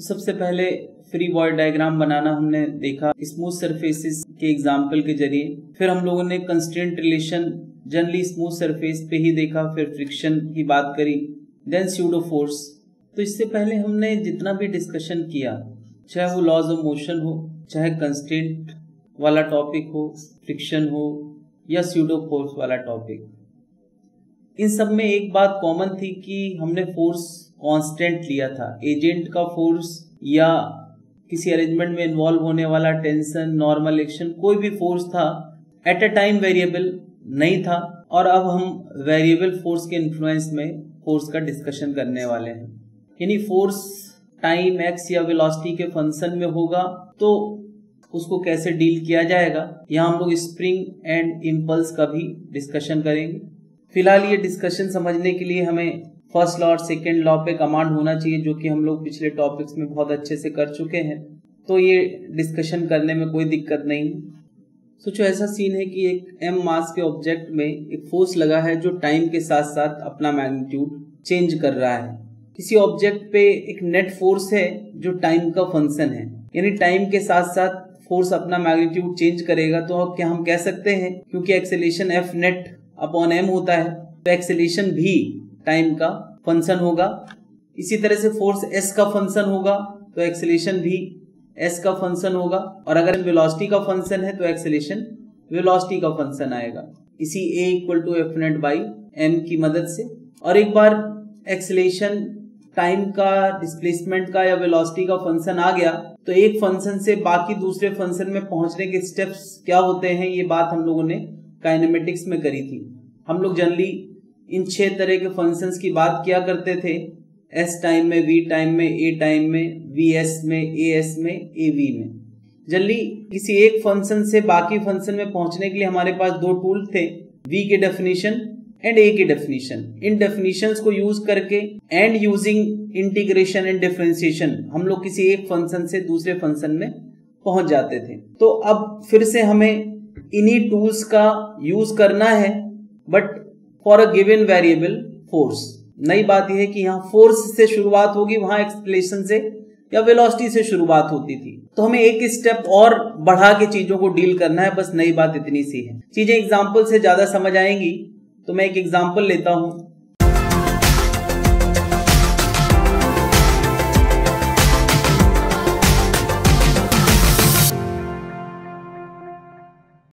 सबसे पहले free body diagram बनाना हमने देखा स्मूथ सरफेसेस के एग्जाम्पल के जरिए। फिर हम लोगों ने constraint relation generally smooth surface पे ही देखा, फिर फ्रिक्शन की बात करी, देन स्यूडो फोर्स। तो इससे पहले हमने जितना भी डिस्कशन किया, चाहे वो लॉज ऑफ मोशन हो, चाहे कंस्ट्रेंट वाला टॉपिक हो, फ्रिक्शन हो या स्यूडो फोर्स वाला टॉपिक, इन सब में एक बात कॉमन थी कि हमने फोर्स कांस्टेंट लिया था। एजेंट का फोर्स या किसी अरेंजमेंट में इन्वॉल्व होने वाला टेंशन, नॉर्मल एक्शन, कोई भी फोर्स था एट अ टाइम वेरिएबल नहीं था। और अब हम वेरिएबल फोर्स के इन्फ्लुएंस में फोर्स का डिस्कशन करने वाले हैं। यानी फोर्स टाइम एक्स या वेलोसिटी के फंक्शन में होगा तो उसको कैसे डील किया जाएगा, यहाँ हम लोग स्प्रिंग एंड इम्पल्स का भी डिस्कशन करेंगे। फिलहाल ये डिस्कशन समझने के लिए हमें फर्स्ट लॉ और सेकेंड लॉ पे कमांड होना चाहिए, जो कि हम लोग पिछले टॉपिक्स में बहुत अच्छे से कर चुके हैं, तो ये डिस्कशन करने में कोई दिक्कत नहीं। सोचो ऐसा सीन है कि एक m मास के ऑब्जेक्ट में एक फोर्स लगा है जो टाइम के साथ साथ अपना मैग्नीट्यूड चेंज कर रहा है। किसी ऑब्जेक्ट पे एक नेट फोर्स है जो टाइम का फंक्शन है, यानी टाइम के साथ साथ फोर्स अपना मैग्नीट्यूड चेंज करेगा। तो अब क्या हम कह सकते हैं, क्योंकि acceleration F net upon m होता है, तो एक्सेलेरेशन भी टाइम का फंक्शन होगा। इसी तरह से फोर्स s का फंक्शन होगा तो एक्सेलेरेशन भी s का फंक्शन होगा, और अगर वेलोसिटी का फंक्शन है तो एक्सेलेरेशन वेलोसिटी का फंक्शन आएगा, इसी a equal to F net by m की मदद से। और एक बार एक्सेलेरेशन टाइम का, डिस्प्लेसमेंट का या वेलोसिटी का फंक्शन आ गया तो एक फंक्शन से बाकी दूसरे फंक्शन में पहुंचने के स्टेप्स क्या होते हैं, ये बात हम लोगों ने काइनेमेटिक्स में करी थी। हम लोग जनरली इन 6 तरह के फंक्शंस की बात किया करते थे, s टाइम में, v टाइम में, a टाइम में, vs में, as में, av में। जनरली किसी एक फंक्शन से बाकी फंक्शन में पहुंचने के लिए हमारे पास 2 टूल थे, v की डेफिनेशन एंड a की डेफिनेशन। इन डेफिनेशंस को यूज करके and using integration and differentiation हम लोग किसी एक फंक्शन से दूसरे फंक्शन में पहुंच जाते थे। तो अब फिर से हमें इन्हीं टूल्स का यूज करना है, but for a given variable force. नई बात यह है कि यहाँ फोर्स से शुरुआत होगी, वहां एक्सेलरेशन से या वेलोसिटी से शुरुआत होती थी। तो हमें एक स्टेप और बढ़ा के चीजों को डील करना है, बस नई बात इतनी सी है। चीजें एग्जाम्पल से ज्यादा समझ आएंगी, तो मैं एक एग्जाम्पल लेता हूं।